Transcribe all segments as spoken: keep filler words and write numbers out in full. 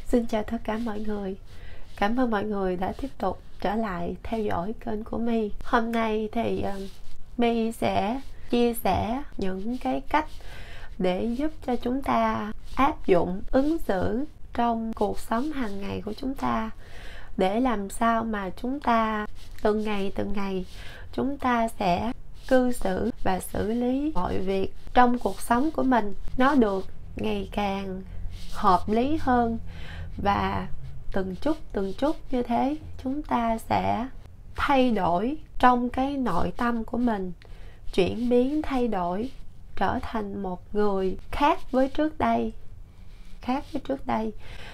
Xin chào tất cả mọi người. Cảm ơn mọi người đã tiếp tục trở lại theo dõi kênh của My. Hôm nay thì uh, My sẽ chia sẻ những cái cách để giúp cho chúng ta áp dụng, ứng xử trong cuộc sống hàng ngày của chúng ta, để làm sao mà chúng ta từng ngày từng ngày chúng ta sẽ cư xử và xử lý mọi việc trong cuộc sống của mình nó được ngày càng hợp lý hơn, và từng chút từng chút như thế chúng ta sẽ thay đổi trong cái nội tâm của mình, chuyển biến, thay đổi, trở thành một người khác với trước đây khác với trước đây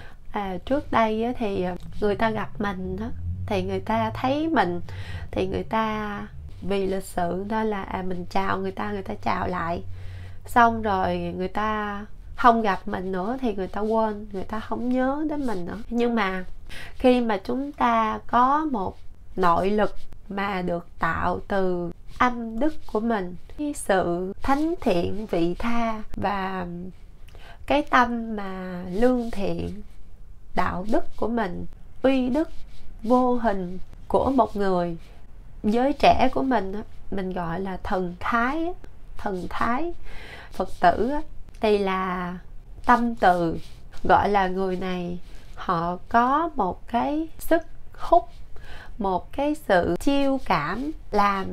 à, trước đây thì người ta gặp mình đó, thì người ta thấy mình thì người ta vì lịch sự nên là à, mình chào người ta, người ta chào lại, xong rồi người ta không gặp mình nữa thì người ta quên, người ta không nhớ đến mình nữa. Nhưng mà khi mà chúng ta có một nội lực mà được tạo từ âm đức của mình, cái sự thánh thiện vị tha và cái tâm mà lương thiện, đạo đức của mình, uy đức vô hình của một người, giới trẻ của mình mình gọi là thần thái. Thần thái Phật tử thì là tâm từ, gọi là người này họ có một cái sức hút, một cái sự chiêu cảm làm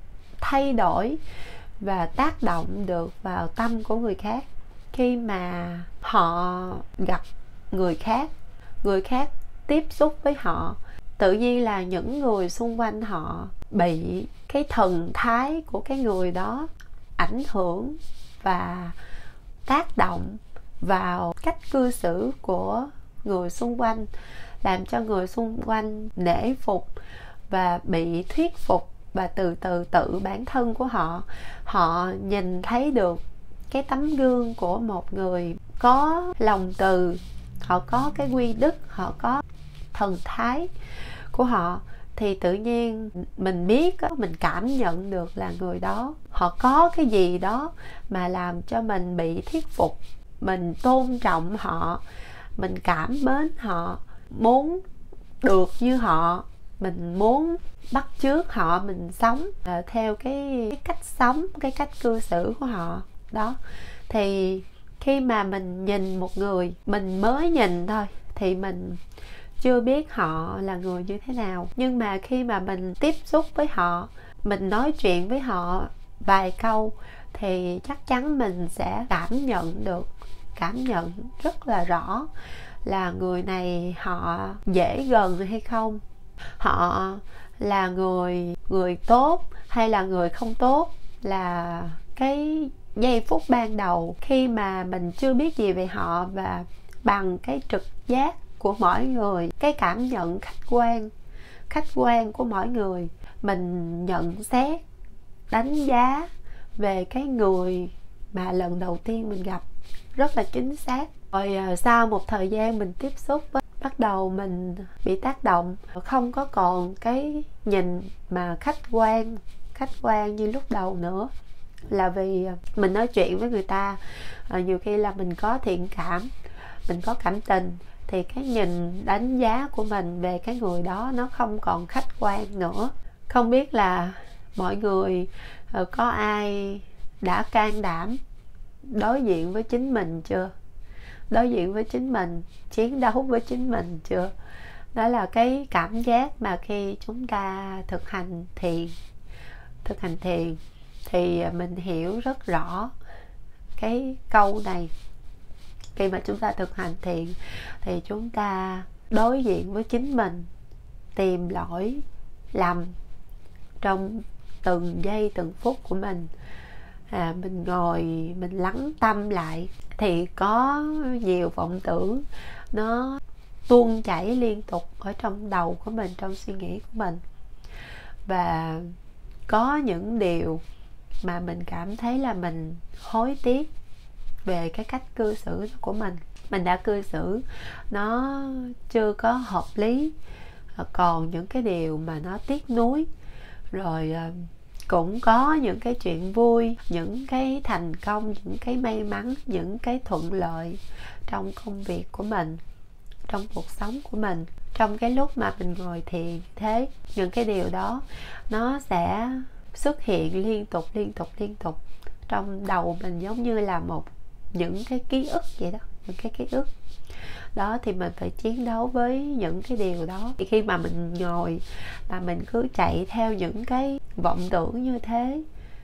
thay đổi và tác động được vào tâm của người khác. Khi mà họ gặp người khác, người khác tiếp xúc với họ, tự nhiên là những người xung quanh họ bị cái thần thái của cái người đó ảnh hưởng và tác động vào cách cư xử của người xung quanh, làm cho người xung quanh nể phục và bị thuyết phục, và từ từ tự bản thân của họ họ nhìn thấy được cái tấm gương của một người có lòng từ, họ có cái quy đức, họ có thần thái của họ, thì tự nhiên mình biết, mình cảm nhận được là người đó họ có cái gì đó mà làm cho mình bị thuyết phục, mình tôn trọng họ, mình cảm mến họ, muốn được như họ, mình muốn bắt chước họ, mình sống theo cái, cái cách sống, cái cách cư xử của họ đó. Thì khi mà mình nhìn một người, mình mới nhìn thôi thì mình chưa biết họ là người như thế nào, nhưng mà khi mà mình tiếp xúc với họ, mình nói chuyện với họ vài câu thì chắc chắn mình sẽ cảm nhận được, cảm nhận rất là rõ là người này họ dễ gần hay không, họ là người người tốt hay là người không tốt. Là cái giây phút ban đầu khi mà mình chưa biết gì về họ, và bằng cái trực giác của mỗi người, cái cảm nhận khách quan khách quan của mỗi người, mình nhận xét, đánh giá về cái người mà lần đầu tiên mình gặp rất là chính xác. Rồi sau một thời gian mình tiếp xúc, bắt đầu mình bị tác động, không có còn cái nhìn mà khách quan khách quan như lúc đầu nữa. Là vì mình nói chuyện với người ta, nhiều khi là mình có thiện cảm, mình có cảm tình, thì cái nhìn đánh giá của mình về cái người đó nó không còn khách quan nữa. Không biết là mọi người có ai đã can đảm đối diện với chính mình chưa? Đối diện với chính mình, chiến đấu với chính mình chưa? Đó là cái cảm giác mà khi chúng ta thực hành thiền thực hành thiền thì mình hiểu rất rõ cái câu này. Khi mà chúng ta thực hành thiền thì chúng ta đối diện với chính mình, tìm lỗi lầm trong từng giây từng phút của mình. à, Mình ngồi, mình lắng tâm lại thì có nhiều vọng tưởng nó tuôn chảy liên tục ở trong đầu của mình, trong suy nghĩ của mình. Và có những điều mà mình cảm thấy là mình hối tiếc về cái cách cư xử của mình. Mình đã cư xử nó chưa có hợp lý, còn những cái điều mà nó tiếc nuối. Rồi cũng có những cái chuyện vui, những cái thành công, những cái may mắn, những cái thuận lợi trong công việc của mình. trong cuộc sống của mình. Trong cái lúc mà mình ngồi thiền thế, những cái điều đó nó sẽ xuất hiện liên tục liên tục liên tục trong đầu mình, giống như là một những cái ký ức vậy đó, những cái ký ức đó. Thì mình phải chiến đấu với những cái điều đó. Thì khi mà mình ngồi mà mình cứ chạy theo những cái vọng tưởng như thế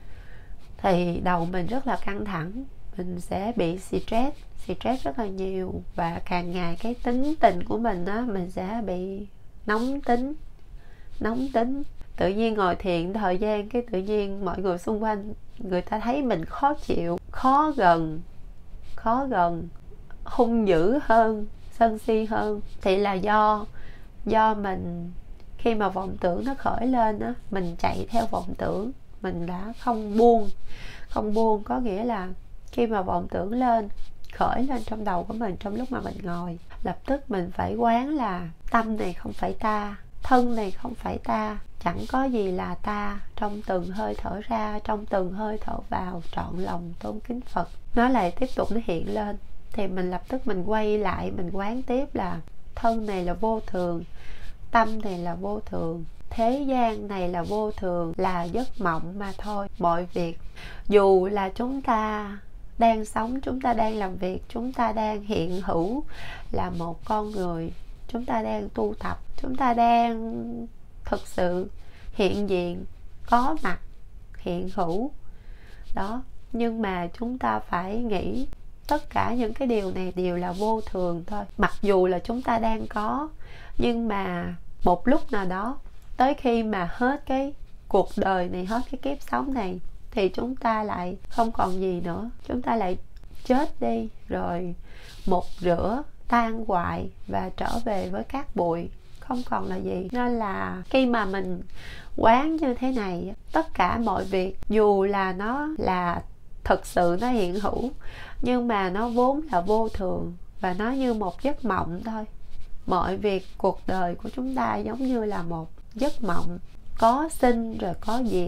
thì đầu mình rất là căng thẳng, mình sẽ bị stress stress rất là nhiều, và càng ngày cái tính tình của mình á, mình sẽ bị nóng tính nóng tính tự nhiên ngồi thiền thời gian cái tự nhiên mọi người xung quanh người ta thấy mình khó chịu, khó gần khó gần hung dữ hơn, sân si hơn, thì là do do mình khi mà vọng tưởng nó khởi lên á, mình chạy theo vọng tưởng, mình đã không buông không buông có nghĩa là khi mà vọng tưởng lên khởi lên trong đầu của mình trong lúc mà mình ngồi, lập tức mình phải quán là tâm này không phải ta, thân này không phải ta, chẳng có gì là ta. Trong từng hơi thở ra, trong từng hơi thở vào, trọn lòng tôn kính Phật. Nó lại tiếp tục nó hiện lên, thì mình lập tức mình quay lại, mình quán tiếp là thân này là vô thường, tâm này là vô thường, thế gian này là vô thường, là giấc mộng mà thôi. Mọi việc dù là chúng ta đang sống, chúng ta đang làm việc, chúng ta đang hiện hữu là một con người, chúng ta đang tu tập, chúng ta đang thực sự hiện diện, có mặt, hiện hữu đó, nhưng mà chúng ta phải nghĩ tất cả những cái điều này đều là vô thường thôi. Mặc dù là chúng ta đang có, nhưng mà một lúc nào đó, tới khi mà hết cái cuộc đời này, hết cái kiếp sống này, thì chúng ta lại không còn gì nữa, chúng ta lại chết đi, rồi một rửa tan hoại và trở về với cát bụi, không còn là gì. Nên là khi mà mình quán như thế này, tất cả mọi việc dù là nó là thực sự nó hiện hữu, nhưng mà nó vốn là vô thường, và nó như một giấc mộng thôi. Mọi việc cuộc đời của chúng ta giống như là một giấc mộng, có sinh rồi có diệt,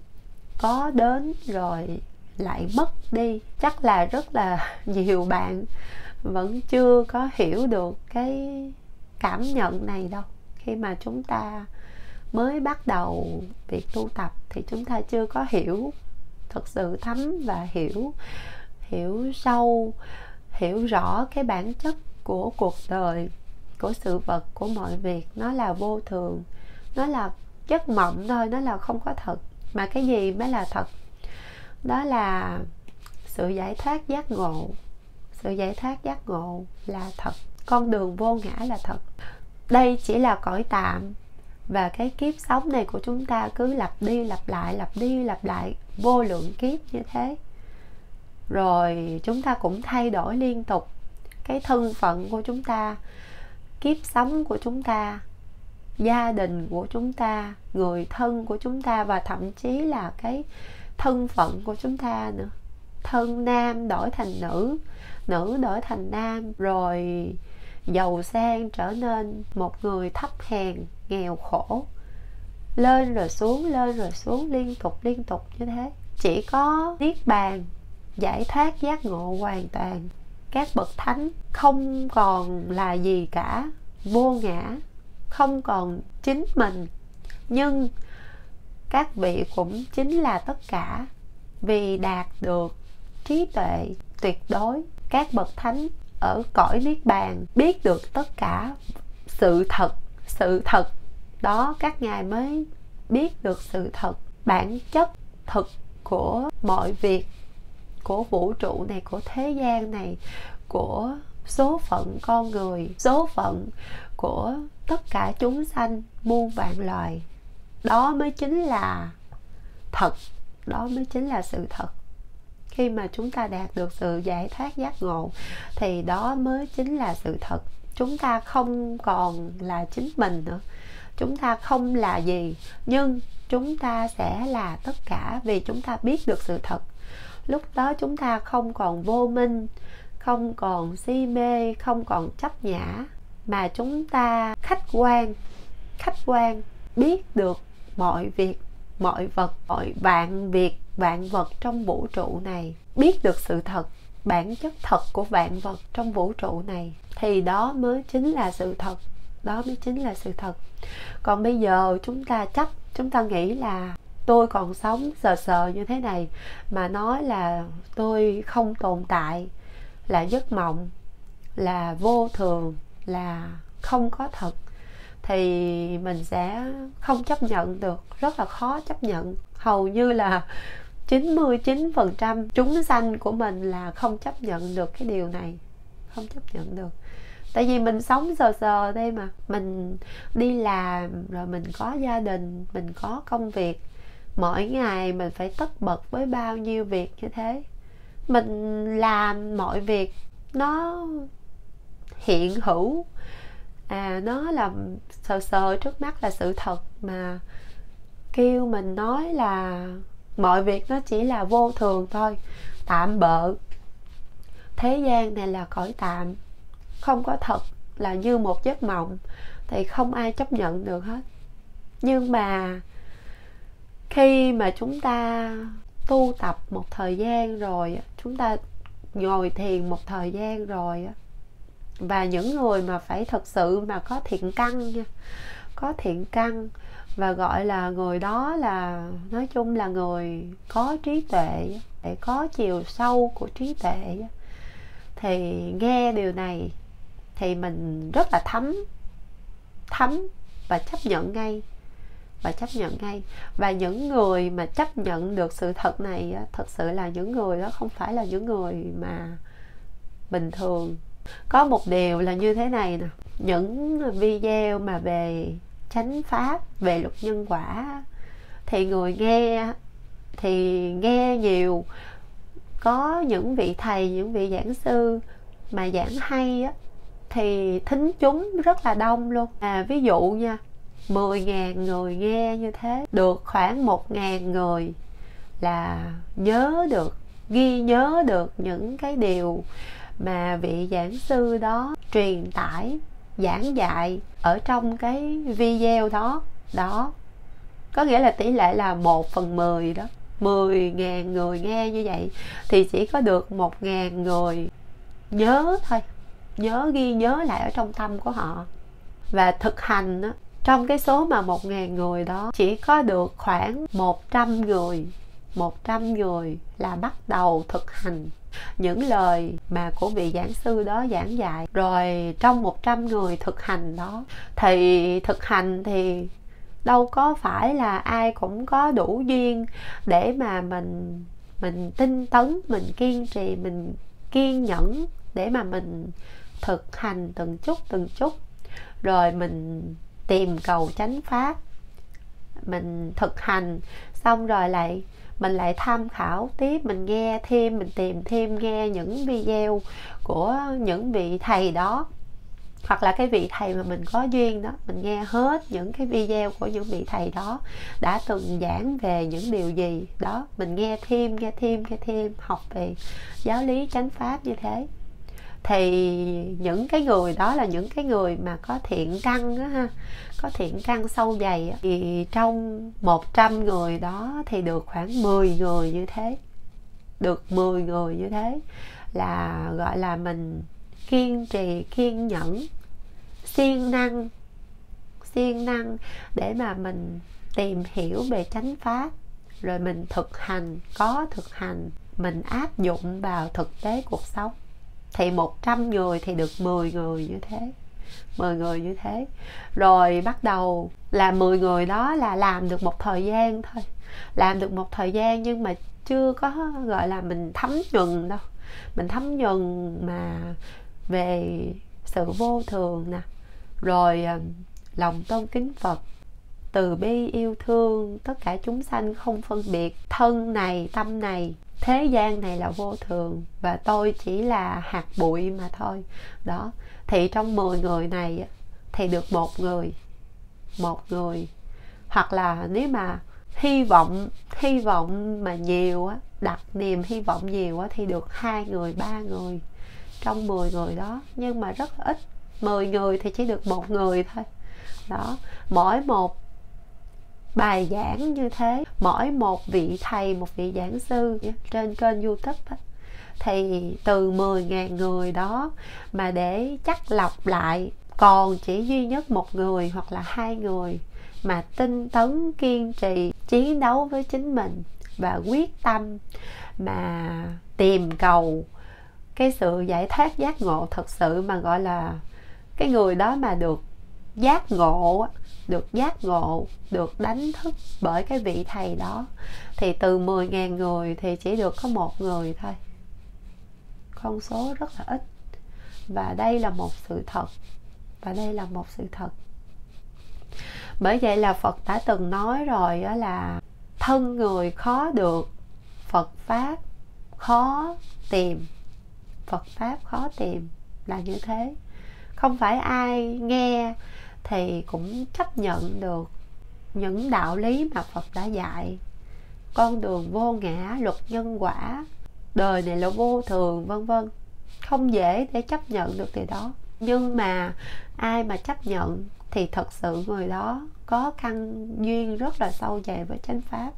có đến rồi lại mất đi. Chắc là rất là nhiều bạn vẫn chưa có hiểu được cái cảm nhận này đâu. Khi mà chúng ta mới bắt đầu việc tu tập thì chúng ta chưa có hiểu thực sự thấm và hiểu hiểu sâu, hiểu rõ cái bản chất của cuộc đời, của sự vật, của mọi việc. Nó là vô thường, nó là giấc mộng thôi, nó là không có thật. Mà cái gì mới là thật? Đó là sự giải thoát giác ngộ. Sự giải thoát giác ngộ là thật, con đường vô ngã là thật. Đây chỉ là cõi tạm, và cái kiếp sống này của chúng ta cứ lặp đi lặp lại, lặp đi lặp lại vô lượng kiếp như thế. Rồi chúng ta cũng thay đổi liên tục cái thân phận của chúng ta, kiếp sống của chúng ta, gia đình của chúng ta, người thân của chúng ta, và thậm chí là cái thân phận của chúng ta nữa. Thân nam đổi thành nữ, nữ đổi thành nam, rồi giàu sang trở nên một người thấp hèn, nghèo khổ, lên rồi xuống, lên rồi xuống liên tục liên tục như thế. Chỉ có niết bàn, giải thoát giác ngộ hoàn toàn, các bậc thánh không còn là gì cả, vô ngã, không còn chính mình, nhưng các vị cũng chính là tất cả, vì đạt được trí tuệ tuyệt đối. Các bậc thánh ở cõi niết bàn biết được tất cả sự thật, sự thật đó các ngài mới biết được sự thật, bản chất thực của mọi việc, của vũ trụ này, của thế gian này, của số phận con người, số phận của tất cả chúng sanh muôn vạn loài. Đó mới chính là thật, đó mới chính là sự thật. Khi mà chúng ta đạt được sự giải thoát giác ngộ thì đó mới chính là sự thật. Chúng ta không còn là chính mình nữa, chúng ta không là gì, nhưng chúng ta sẽ là tất cả, vì chúng ta biết được sự thật. Lúc đó chúng ta không còn vô minh, không còn si mê, không còn chấp nhã, mà chúng ta khách quan, khách quan biết được mọi việc, mọi vật, mọi vạn việc, vạn vật trong vũ trụ này, biết được sự thật, bản chất thật của vạn vật trong vũ trụ này. thì đó mới chính là sự thật, đó mới chính là sự thật. Còn bây giờ chúng ta chấp, chúng ta nghĩ là tôi còn sống sờ sờ như thế này mà nói là tôi không tồn tại, là giấc mộng, là vô thường, là không có thật, thì mình sẽ không chấp nhận được, rất là khó chấp nhận. Hầu như là chín mươi chín phần trăm chúng sanh của mình là không chấp nhận được cái điều này, không chấp nhận được. Tại vì mình sống sờ sờ đây mà, mình đi làm rồi mình có gia đình, mình có công việc, mỗi ngày mình phải tất bật với bao nhiêu việc như thế. Mình làm mọi việc nó hiện hữu, à nó là sờ sờ trước mắt là sự thật, mà kêu mình nói là mọi việc nó chỉ là vô thường thôi, tạm bợ, thế gian này là cõi tạm, không có thật, là như một giấc mộng, thì không ai chấp nhận được hết. Nhưng mà khi mà chúng ta tu tập một thời gian rồi, chúng ta ngồi thiền một thời gian rồi, và những người mà phải thật sự mà có thiện căn nha, có thiện căn, và gọi là người đó là nói chung là người có trí tuệ, để có chiều sâu của trí tuệ, thì nghe điều này thì mình rất là thấm thấm và chấp nhận ngay, và chấp nhận ngay. Và những người mà chấp nhận được sự thật này thật sự là những người đó không phải là những người mà bình thường. Có một điều là như thế này nè, những video mà về chánh pháp, về luật nhân quả, thì người nghe thì nghe nhiều, có những vị thầy, những vị giảng sư mà giảng hay á, thì thính chúng rất là đông luôn. À, ví dụ nha, mười ngàn người nghe như thế, được khoảng một ngàn người là nhớ được, ghi nhớ được những cái điều mà vị giảng sư đó truyền tải, giảng dạy ở trong cái video đó. Đó, có nghĩa là tỷ lệ là một phần mười đó. Mười ngàn người nghe như vậy thì chỉ có được một ngàn người nhớ thôi, nhớ, ghi nhớ lại ở trong tâm của họ. Và thực hành đó, trong cái số mà một ngàn người đó chỉ có được khoảng một trăm người, một trăm người là bắt đầu thực hành những lời mà của vị giảng sư đó giảng dạy. Rồi trong một trăm người thực hành đó, thì thực hành thì đâu có phải là ai cũng có đủ duyên để mà mình mình tinh tấn, mình kiên trì, mình kiên nhẫn để mà mình thực hành từng chút từng chút, rồi mình tìm cầu chánh pháp, mình thực hành xong rồi lại mình lại tham khảo tiếp, mình nghe thêm, mình tìm thêm, nghe những video của những vị thầy đó, hoặc là cái vị thầy mà mình có duyên đó, mình nghe hết những cái video của những vị thầy đó đã từng giảng về những điều gì đó, mình nghe thêm, nghe thêm, nghe thêm, học về giáo lý chánh pháp như thế. Thì những cái người đó là những cái người mà có thiện căn đó ha, có thiện căn sâu dày. Thì trong một trăm người đó thì được khoảng mười người như thế, được mười người như thế là gọi là mình kiên trì, kiên nhẫn, siêng năng, siêng năng để mà mình tìm hiểu về chánh pháp, rồi mình thực hành, có thực hành, mình áp dụng vào thực tế cuộc sống. Thì một trăm người thì được mười người như thế, mười người như thế. Rồi bắt đầu là mười người đó là làm được một thời gian thôi, làm được một thời gian nhưng mà chưa có gọi là mình thấm nhuần đâu. Mình thấm nhuần mà về sự vô thường nè, rồi lòng tôn kính Phật, từ bi yêu thương tất cả chúng sanh không phân biệt, thân này tâm này, thế gian này là vô thường và tôi chỉ là hạt bụi mà thôi. Đó, thì trong mười người này thì được một người, một người, hoặc là nếu mà hy vọng hy vọng mà nhiều á, đặt niềm hy vọng nhiều á, thì được hai người, ba người trong mười người đó, nhưng mà rất ít. Mười người thì chỉ được một người thôi. Đó, mỗi một bài giảng như thế, mỗi một vị thầy, một vị giảng sư trên kênh YouTube á, thì từ mười nghìn người đó mà để chắc lọc lại còn chỉ duy nhất một người hoặc là hai người mà tinh tấn, kiên trì, chiến đấu với chính mình và quyết tâm mà tìm cầu cái sự giải thoát giác ngộ thật sự, mà gọi là cái người đó mà được giác ngộ, được giác ngộ, được đánh thức bởi cái vị thầy đó, thì từ mười nghìn người thì chỉ được có một người thôi. Con số rất là ít. Và đây là một sự thật. Và đây là một sự thật. Bởi vậy là Phật đã từng nói rồi đó là thân người khó được, Phật Pháp khó tìm. Phật Pháp khó tìm là như thế. Không phải ai nghe thì cũng chấp nhận được những đạo lý mà Phật đã dạy. Con đường vô ngã, luật nhân quả, đời này là vô thường, vân vân. Không dễ để chấp nhận được điều đó. Nhưng mà ai mà chấp nhận thì thật sự người đó có căn duyên rất là sâu dày với chánh Pháp.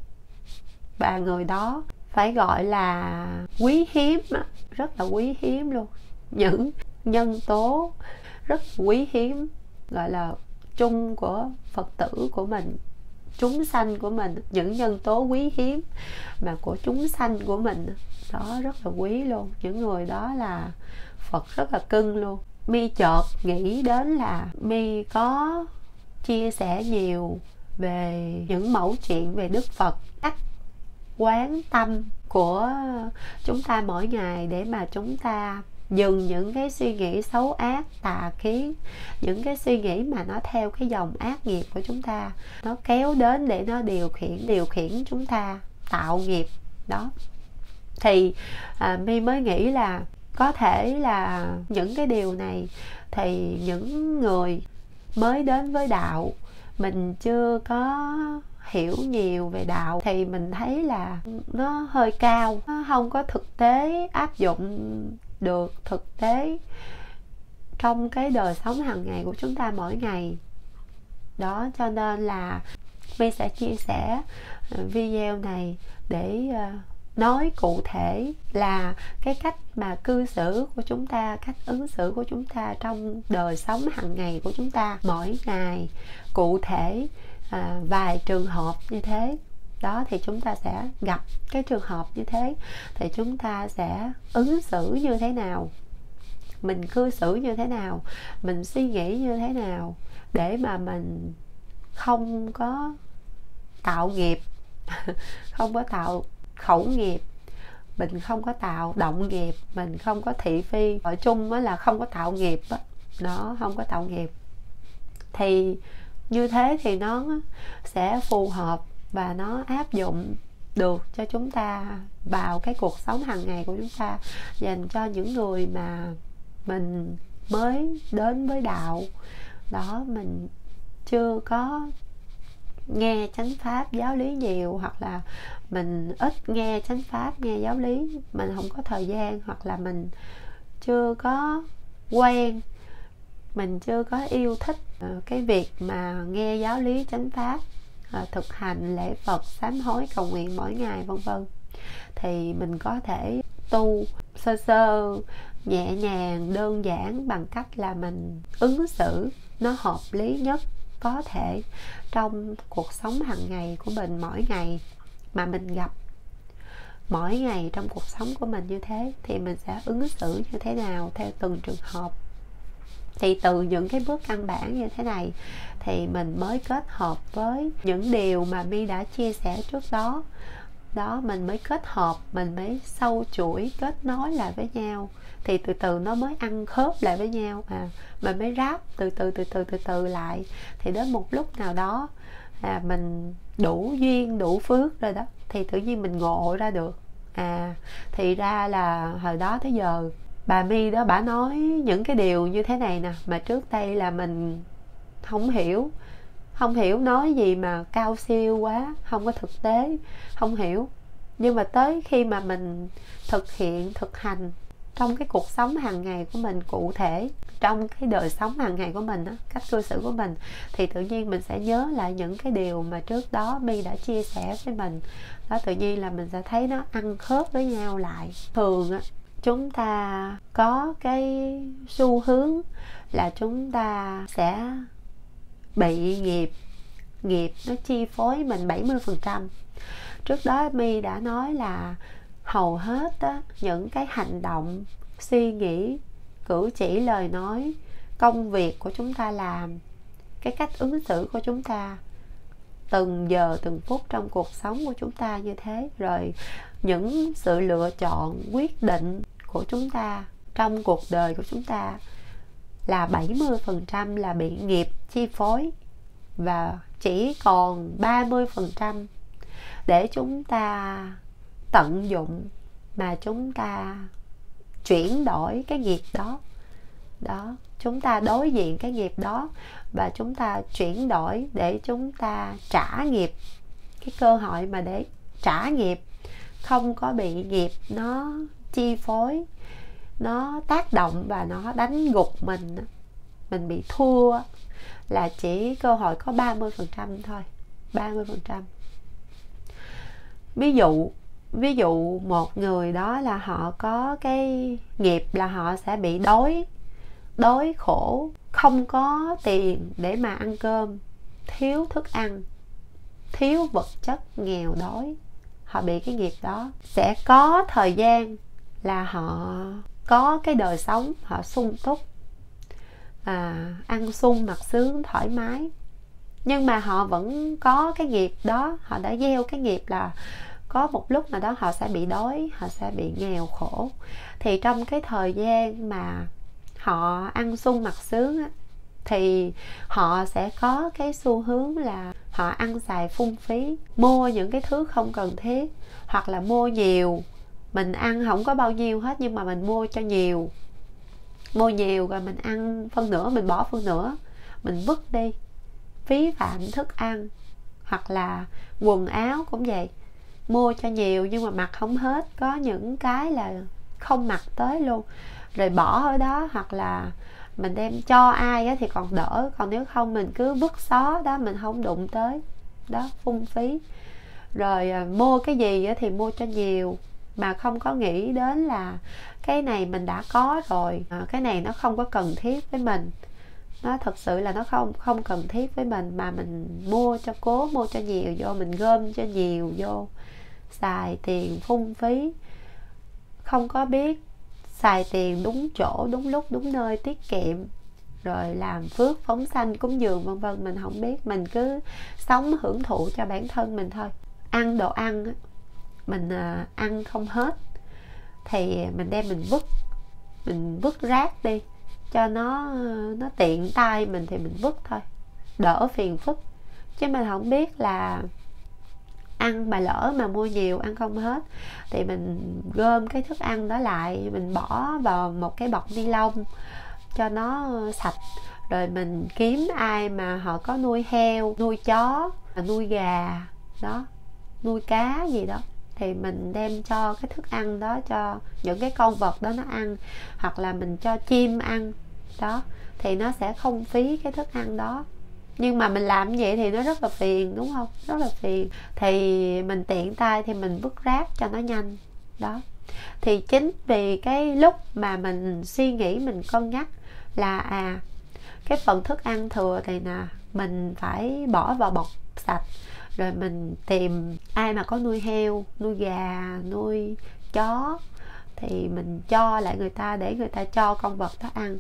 Và người đó phải gọi là quý hiếm, rất là quý hiếm luôn. Những nhân tố rất quý hiếm, gọi là chung của Phật tử của mình, chúng sanh của mình, những nhân tố quý hiếm mà của chúng sanh của mình đó rất là quý luôn. Những người đó là Phật rất là cưng luôn. Mi chợt nghĩ đến là Mi có chia sẻ nhiều về những mẫu chuyện về Đức Phật, cách quán tâm của chúng ta mỗi ngày để mà chúng ta dừng những cái suy nghĩ xấu ác, tà kiến, những cái suy nghĩ mà nó theo cái dòng ác nghiệp của chúng ta, nó kéo đến để nó điều khiển điều khiển chúng ta tạo nghiệp đó. Thì à, Mi mới nghĩ là có thể là những cái điều này thì những người mới đến với đạo, mình chưa có hiểu nhiều về đạo, thì mình thấy là nó hơi cao, nó không có thực tế áp dụng được thực tế trong cái đời sống hàng ngày của chúng ta mỗi ngày đó. Cho nên là My sẽ chia sẻ video này để nói cụ thể là cái cách mà cư xử của chúng ta, cách ứng xử của chúng ta trong đời sống hàng ngày của chúng ta mỗi ngày, cụ thể à, vài trường hợp như thế đó. Thì chúng ta sẽ gặp cái trường hợp như thế thì chúng ta sẽ ứng xử như thế nào, mình cư xử như thế nào, mình suy nghĩ như thế nào để mà mình không có tạo nghiệp không có tạo khẩu nghiệp, mình không có tạo động nghiệp, mình không có thị phi. Gọi chung là không có tạo nghiệp đó. Nó không có tạo nghiệp thì như thế thì nó sẽ phù hợp và nó áp dụng được cho chúng ta vào cái cuộc sống hàng ngày của chúng ta. Dành cho những người mà mình mới đến với đạo đó, mình chưa có nghe chánh pháp giáo lý nhiều, hoặc là mình ít nghe chánh pháp, nghe giáo lý, mình không có thời gian, hoặc là mình chưa có quen, mình chưa có yêu thích cái việc mà nghe giáo lý chánh pháp, thực hành lễ Phật, sám hối, cầu nguyện mỗi ngày, vân vân. Thì mình có thể tu sơ sơ, nhẹ nhàng, đơn giản bằng cách là mình ứng xử nó hợp lý nhất có thể trong cuộc sống hàng ngày của mình mỗi ngày mà mình gặp. Mỗi ngày trong cuộc sống của mình như thế thì mình sẽ ứng xử như thế nào theo từng trường hợp. Thì từ những cái bước căn bản như thế này thì mình mới kết hợp với những điều mà My đã chia sẻ trước đó. Đó, mình mới kết hợp, mình mới sâu chuỗi kết nối lại với nhau. Thì từ từ nó mới ăn khớp lại với nhau à, mình mới ráp từ từ từ từ từ từ lại. Thì đến một lúc nào đó à, mình đủ duyên, đủ phước rồi đó, thì tự nhiên mình ngộ ra được. À, thì ra là hồi đó tới giờ bà My đó, bà nói những cái điều như thế này nè, mà trước đây là mình không hiểu. Không hiểu, nói gì mà cao siêu quá, không có thực tế, không hiểu. Nhưng mà tới khi mà mình thực hiện, thực hành trong cái cuộc sống hàng ngày của mình, cụ thể trong cái đời sống hàng ngày của mình, cách cư xử của mình, thì tự nhiên mình sẽ nhớ lại những cái điều mà trước đó My đã chia sẻ với mình đó. Tự nhiên là mình sẽ thấy nó ăn khớp với nhau lại. Thường á, chúng ta có cái xu hướng là chúng ta sẽ bị nghiệp nghiệp nó chi phối mình bảy mươi phần trăm. Trước đó My đã nói là hầu hết á, những cái hành động, suy nghĩ, cử chỉ, lời nói, công việc của chúng ta làm, cái cách ứng xử của chúng ta từng giờ từng phút trong cuộc sống của chúng ta như thế, rồi những sự lựa chọn, quyết định của chúng ta trong cuộc đời của chúng ta là bảy mươi phần trăm là bị nghiệp chi phối, và chỉ còn ba mươi phần trăm để chúng ta tận dụng mà chúng ta chuyển đổi cái nghiệp đó. Đó, chúng ta đối diện cái nghiệp đó và chúng ta chuyển đổi để chúng ta trả nghiệp, cái cơ hội mà để trả nghiệp, không có bị nghiệp nó chi phối, nó tác động và nó đánh gục mình, mình bị thua, là chỉ cơ hội có ba mươi phần trăm thôi. ba mươi phần trăm. Ví dụ ví dụ một người đó là họ có cái nghiệp là họ sẽ bị đói đói khổ, không có tiền để mà ăn cơm, thiếu thức ăn, thiếu vật chất, nghèo đói. Họ bị cái nghiệp đó. Sẽ có thời gian là họ có cái đời sống họ sung túc, à, ăn sung mặc sướng thoải mái, nhưng mà họ vẫn có cái nghiệp đó. Họ đã gieo cái nghiệp là có một lúc nào đó họ sẽ bị đói, họ sẽ bị nghèo khổ. Thì trong cái thời gian mà họ ăn sung mặc sướng á, thì họ sẽ có cái xu hướng là họ ăn xài phung phí, mua những cái thứ không cần thiết, hoặc là mua nhiều. Mình ăn không có bao nhiêu hết nhưng mà mình mua cho nhiều, mua nhiều rồi mình ăn phân nửa, mình bỏ phân nửa, mình vứt đi, phí phạm thức ăn. Hoặc là quần áo cũng vậy, mua cho nhiều nhưng mà mặc không hết, có những cái là không mặc tới luôn rồi bỏ ở đó. Hoặc là mình đem cho ai á thì còn đỡ, còn nếu không mình cứ vứt xó đó, mình không đụng tới đó, phung phí. Rồi à, mua cái gì á thì mua cho nhiều mà không có nghĩ đến là cái này mình đã có rồi, à, cái này nó không có cần thiết với mình, nó thật sự là nó không không cần thiết với mình, mà mình mua cho cố mua cho nhiều vô, mình gom cho nhiều vô, xài tiền phung phí, không có biết xài tiền đúng chỗ, đúng lúc, đúng nơi, tiết kiệm, rồi làm phước, phóng sanh, cúng dường vân vân. Mình không biết, mình cứ sống hưởng thụ cho bản thân mình thôi. Ăn đồ ăn mình à, ăn không hết thì mình đem mình vứt, mình vứt rác đi cho nó nó tiện tay mình thì mình vứt thôi, đỡ phiền phức. Chứ mình không biết là ăn mà lỡ mà mua nhiều ăn không hết thì mình gom cái thức ăn đó lại, mình bỏ vào một cái bọc ni lông cho nó sạch, rồi mình kiếm ai mà họ có nuôi heo, nuôi chó, nuôi gà đó, nuôi cá gì đó, thì mình đem cho cái thức ăn đó cho những cái con vật đó nó ăn, hoặc là mình cho chim ăn đó, thì nó sẽ không phí cái thức ăn đó. Nhưng mà mình làm như vậy thì nó rất là phiền, đúng không? Rất là phiền. Thì mình tiện tay thì mình vứt rác cho nó nhanh đó. Thì chính vì cái lúc mà mình suy nghĩ, mình cân nhắc là à, cái phần thức ăn thừa thì nè mình phải bỏ vào bọc sạch, rồi mình tìm ai mà có nuôi heo, nuôi gà, nuôi chó thì mình cho lại người ta để người ta cho con vật đó ăn.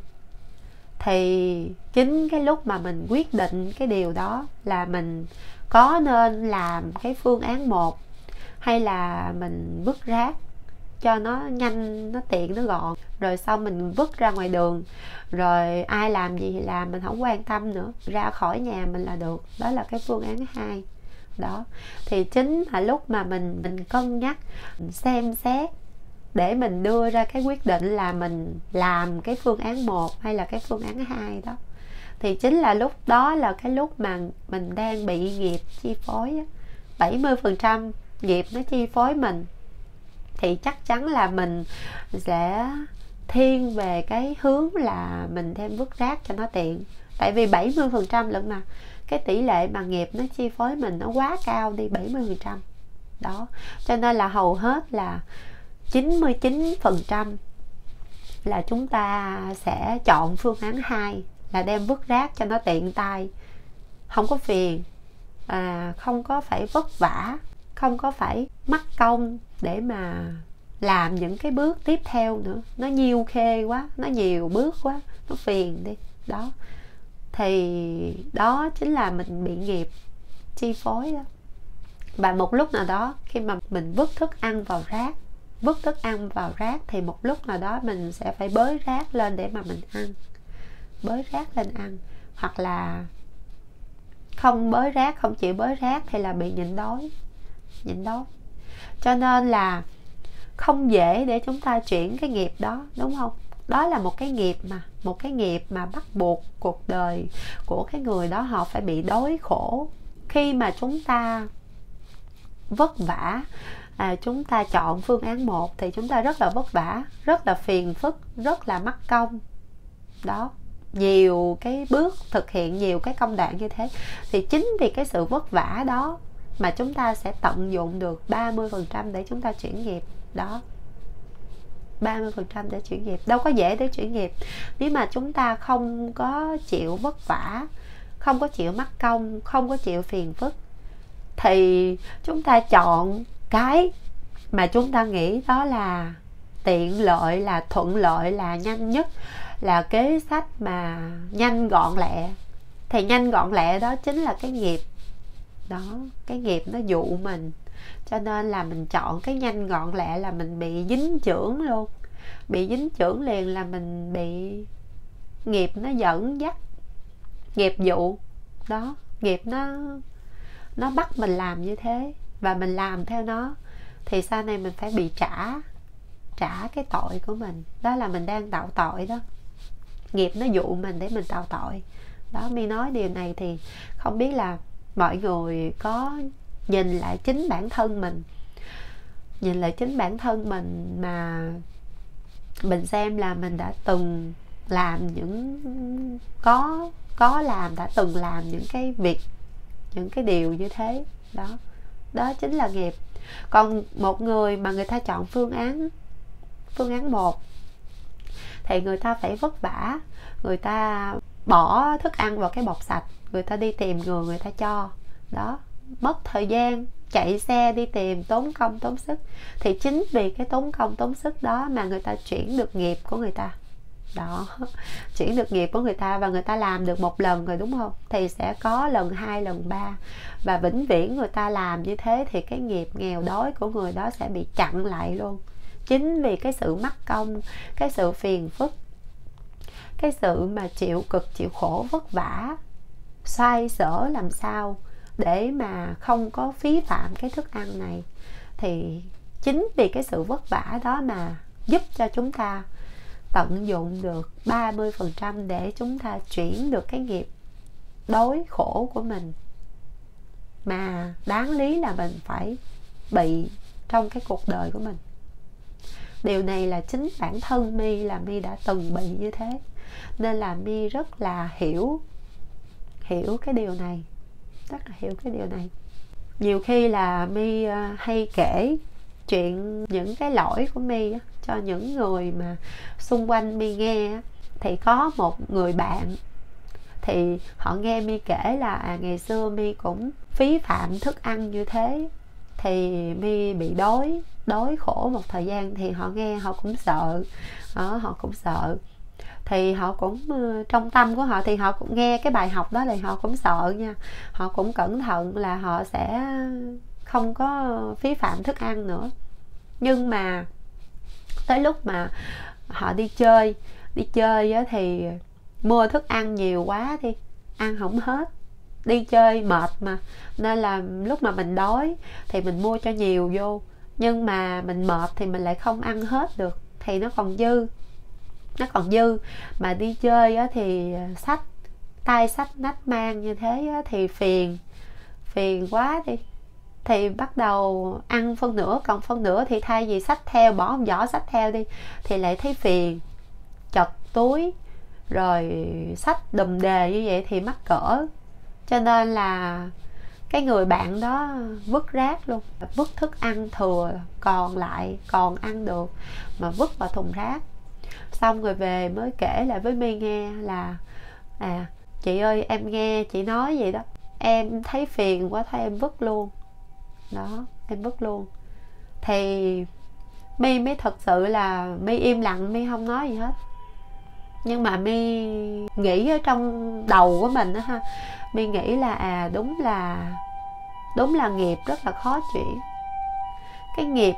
Thì chính cái lúc mà mình quyết định cái điều đó là mình có nên làm cái phương án một, hay là mình vứt rác cho nó nhanh, nó tiện, nó gọn, rồi xong mình vứt ra ngoài đường, rồi ai làm gì thì làm, mình không quan tâm nữa, ra khỏi nhà mình là được. Đó là cái phương án hai đó. Thì chính là lúc mà mình mình cân nhắc, mình xem xét để mình đưa ra cái quyết định là mình làm cái phương án một hay là cái phương án hai đó. Thì chính là lúc đó là cái lúc mà mình đang bị nghiệp chi phối. Bảy mươi phần trăm nghiệp nó chi phối mình thì chắc chắn là mình sẽ thiên về cái hướng là mình đem vứt rác cho nó tiện. Tại vì bảy mươi phần trăm lận mà, cái tỷ lệ mà nghiệp nó chi phối mình nó quá cao đi, bảy mươi phần trăm đó. Cho nên là hầu hết là chín mươi chín phần trăm là chúng ta sẽ chọn phương án hai, là đem vứt rác cho nó tiện tay, không có phiền, à, không có phải vất vả, không có phải mất công để mà làm những cái bước tiếp theo nữa, nó nhiêu khê quá, nó nhiều bước quá, nó phiền đi. Đó, thì đó chính là mình bị nghiệp chi phối đó. Và một lúc nào đó khi mà mình vứt thức ăn vào rác, vứt thức ăn vào rác thì một lúc nào đó mình sẽ phải bới rác lên để mà mình ăn, bới rác lên ăn. Hoặc là không bới rác, không chịu bới rác thì là bị nhịn đói, nhịn đói. Cho nên là không dễ để chúng ta chuyển cái nghiệp đó, đúng không? Đó là một cái nghiệp mà, một cái nghiệp mà bắt buộc cuộc đời của cái người đó họ phải bị đói khổ. Khi mà chúng ta vất vả, à, chúng ta chọn phương án một thì chúng ta rất là vất vả, rất là phiền phức, rất là mất công. Đó, nhiều cái bước thực hiện, nhiều cái công đoạn như thế. Thì chính vì cái sự vất vả đó mà chúng ta sẽ tận dụng được ba mươi phần trăm để chúng ta chuyển nghiệp. Đó, ba mươi phần trăm để chuyển nghiệp. Đâu có dễ để chuyển nghiệp. Nếu mà chúng ta không có chịu vất vả, không có chịu mất công, không có chịu phiền phức, thì chúng ta chọn cái mà chúng ta nghĩ đó là tiện lợi, là thuận lợi, là nhanh nhất, là kế sách mà nhanh gọn lẹ. Thì nhanh gọn lẹ đó chính là cái nghiệp. Đó, cái nghiệp nó dụ mình. Cho nên là mình chọn cái nhanh gọn lẹ là mình bị dính chưởng luôn. Bị dính chưởng liền là mình bị nghiệp nó dẫn dắt, nghiệp dụ. Đó, nghiệp nó nó bắt mình làm như thế, và mình làm theo nó thì sau này mình phải bị trả trả cái tội của mình. Đó là mình đang tạo tội đó. Nghiệp nó dụ mình để mình tạo tội. Đó, My nói điều này thì không biết là mọi người có nhìn lại chính bản thân mình, nhìn lại chính bản thân mình mà mình xem là mình đã từng làm những có có làm đã từng làm những cái việc, những cái điều như thế. Đó, đó chính là nghiệp. Còn một người mà người ta chọn phương án phương án một thì người ta phải vất vả, người ta bỏ thức ăn vào cái bọc sạch, người ta đi tìm người, người ta cho. Đó, mất thời gian chạy xe đi tìm, tốn công tốn sức. Thì chính vì cái tốn công tốn sức đó mà người ta chuyển được nghiệp của người ta. Đó, chuyển được nghiệp của người ta, và người ta làm được một lần rồi, đúng không? Thì sẽ có lần hai, lần ba, và vĩnh viễn người ta làm như thế thì cái nghiệp nghèo đói của người đó sẽ bị chặn lại luôn. Chính vì cái sự mắc công, cái sự phiền phức, cái sự mà chịu cực, chịu khổ, vất vả, xoay sở làm sao để mà không có phí phạm cái thức ăn này. Thì chính vì cái sự vất vả đó mà giúp cho chúng ta tận dụng được ba mươi phần trăm để chúng ta chuyển được cái nghiệp đói khổ của mình, mà đáng lý là mình phải bị trong cái cuộc đời của mình. Điều này là chính bản thân My là My đã từng bị như thế, nên là My rất là hiểu hiểu cái điều này, rất là hiểu cái điều này. Nhiều khi là My hay kể chuyện những cái lỗi của My cho những người mà xung quanh My nghe. Thì có một người bạn thì họ nghe My kể là à, ngày xưa My cũng phí phạm thức ăn như thế, thì My bị đói đói khổ một thời gian. Thì họ nghe họ cũng sợ, đó, họ cũng sợ. Thì họ cũng trong tâm của họ thì họ cũng nghe cái bài học đó, thì họ cũng sợ nha. Họ cũng cẩn thận là họ sẽ không có phí phạm thức ăn nữa. Nhưng mà tới lúc mà họ đi chơi đi chơi á, thì mua thức ăn nhiều quá đi, ăn không hết. Đi chơi mệt mà, nên là lúc mà mình đói thì mình mua cho nhiều vô, nhưng mà mình mệt thì mình lại không ăn hết được, thì nó còn dư nó còn dư mà đi chơi á, thì xách tay xách nách mang như thế á, thì phiền phiền quá đi. Thì bắt đầu ăn phân nửa, còn phân nửa thì thay vì xách theo, bỏ một giỏ xách theo đi, thì lại thấy phiền, chật túi, rồi xách đùm đề như vậy thì mắc cỡ. Cho nên là cái người bạn đó vứt rác luôn, vứt thức ăn thừa còn lại, còn ăn được mà vứt vào thùng rác. Xong rồi về mới kể lại với My nghe là à chị ơi, em nghe chị nói vậy đó, em thấy phiền quá, thôi em vứt luôn. Đó, em vứt luôn. Thì My mới thật sự là My im lặng, My không nói gì hết. Nhưng mà My nghĩ ở trong đầu của mình đó ha, My nghĩ là à đúng là đúng là nghiệp rất là khó chuyển. Cái nghiệp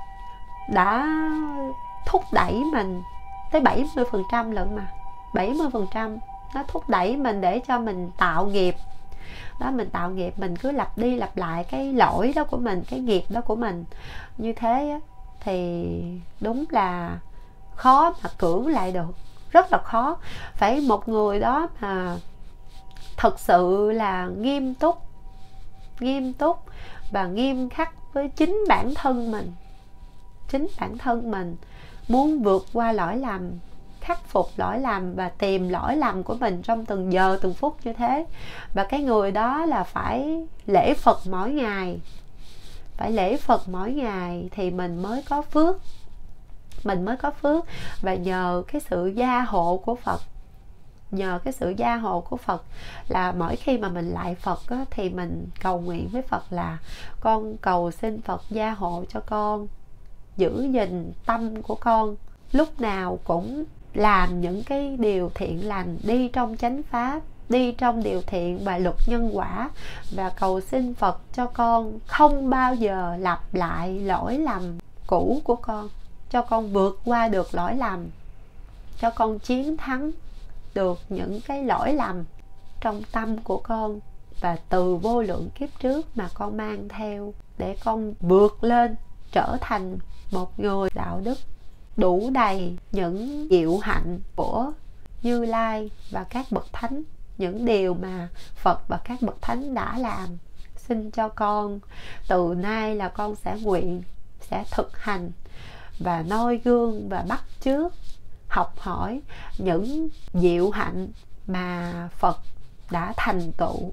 đã thúc đẩy mình tới bảy mươi phần trăm lận mà, bảy mươi phần trăm nó thúc đẩy mình để cho mình tạo nghiệp. Đó, mình tạo nghiệp, mình cứ lặp đi lặp lại cái lỗi đó của mình, cái nghiệp đó của mình như thế á, thì đúng là khó mà cưỡng lại được, rất là khó. Phải một người đó mà thật sự là nghiêm túc nghiêm túc và nghiêm khắc với chính bản thân mình. Chính bản thân mình muốn vượt qua lỗi lầm, khắc phục lỗi lầm và tìm lỗi lầm của mình trong từng giờ từng phút như thế. Và cái người đó là phải lễ Phật mỗi ngày, phải lễ Phật mỗi ngày thì mình mới có phước, mình mới có phước. Và nhờ cái sự gia hộ của Phật, nhờ cái sự gia hộ của Phật là mỗi khi mà mình lại Phật á, thì mình cầu nguyện với Phật là con cầu xin Phật gia hộ cho con, giữ gìn tâm của con lúc nào cũng làm những cái điều thiện lành, đi trong chánh pháp, đi trong điều thiện và luật nhân quả. Và cầu xin Phật cho con không bao giờ lặp lại lỗi lầm cũ của con, cho con vượt qua được lỗi lầm, cho con chiến thắng được những cái lỗi lầm trong tâm của con và từ vô lượng kiếp trước mà con mang theo, để con vượt lên trở thành một người đạo đức đủ đầy những diệu hạnh của Như Lai và các bậc thánh, những điều mà Phật và các bậc thánh đã làm. Xin cho con từ nay là con sẽ nguyện, sẽ thực hành và noi gương và bắt chước, học hỏi những diệu hạnh mà Phật đã thành tựu.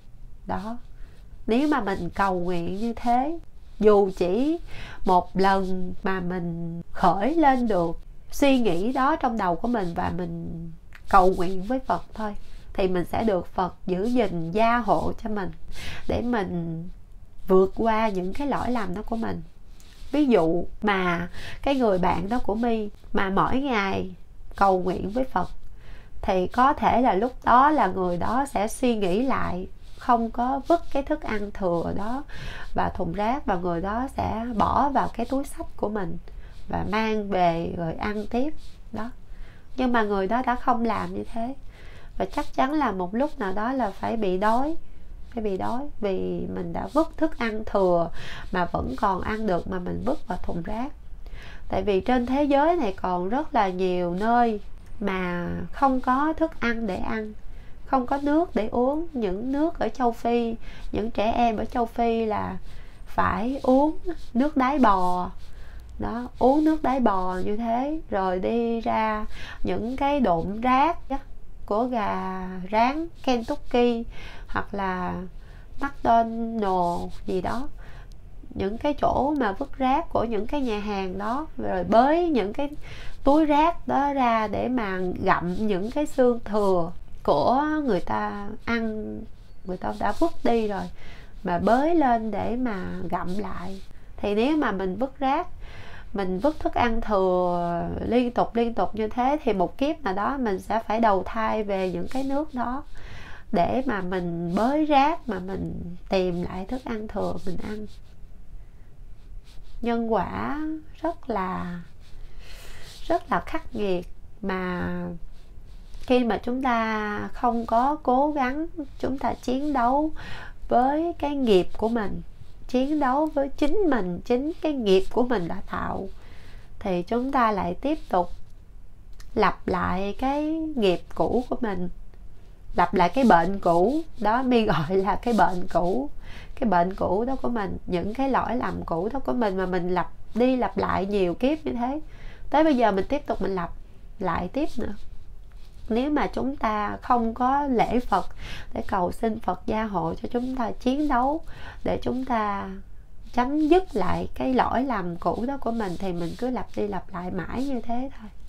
Đó, nếu mà mình cầu nguyện như thế, dù chỉ một lần mà mình khởi lên được suy nghĩ đó trong đầu của mình và mình cầu nguyện với Phật thôi, thì mình sẽ được Phật giữ gìn gia hộ cho mình để mình vượt qua những cái lỗi lầm đó của mình. Ví dụ mà cái người bạn đó của My mà mỗi ngày cầu nguyện với Phật thì có thể là lúc đó là người đó sẽ suy nghĩ lại, không có vứt cái thức ăn thừa đó và thùng rác, và người đó sẽ bỏ vào cái túi xách của mình và mang về rồi ăn tiếp đó. Nhưng mà người đó đã không làm như thế, và chắc chắn là một lúc nào đó là phải bị đói, phải bị đói vì mình đã vứt thức ăn thừa mà vẫn còn ăn được mà mình vứt vào thùng rác. Tại vì trên thế giới này còn rất là nhiều nơi mà không có thức ăn để ăn, không có nước để uống. Những nước ở châu Phi, những trẻ em ở châu Phi là phải uống nước đáy bò đó, uống nước đáy bò như thế, rồi đi ra những cái độn rác của gà rán Kentucky hoặc là McDonald's gì đó, những cái chỗ mà vứt rác của những cái nhà hàng đó, rồi bới những cái túi rác đó ra để mà gặm những cái xương thừa của người ta ăn, người ta đã vứt đi rồi mà bới lên để mà gặm lại. Thì nếu mà mình vứt rác, mình vứt thức ăn thừa liên tục liên tục như thế, thì một kiếp nào đó mình sẽ phải đầu thai về những cái nước đó để mà mình bới rác, mà mình tìm lại thức ăn thừa mình ăn. Nhân quả rất là rất là khắc nghiệt, mà khi mà chúng ta không có cố gắng, chúng ta chiến đấu với cái nghiệp của mình, chiến đấu với chính mình, chính cái nghiệp của mình đã tạo, thì chúng ta lại tiếp tục lặp lại cái nghiệp cũ của mình, lặp lại cái bệnh cũ đó. My gọi là cái bệnh cũ, cái bệnh cũ đó của mình, những cái lỗi lầm cũ đó của mình mà mình lặp đi lặp lại nhiều kiếp như thế, tới bây giờ mình tiếp tục mình lặp lại tiếp nữa. Nếu mà chúng ta không có lễ Phật để cầu xin Phật gia hộ cho chúng ta chiến đấu để chúng ta chấm dứt lại cái lỗi lầm cũ đó của mình, thì mình cứ lặp đi lặp lại mãi như thế thôi.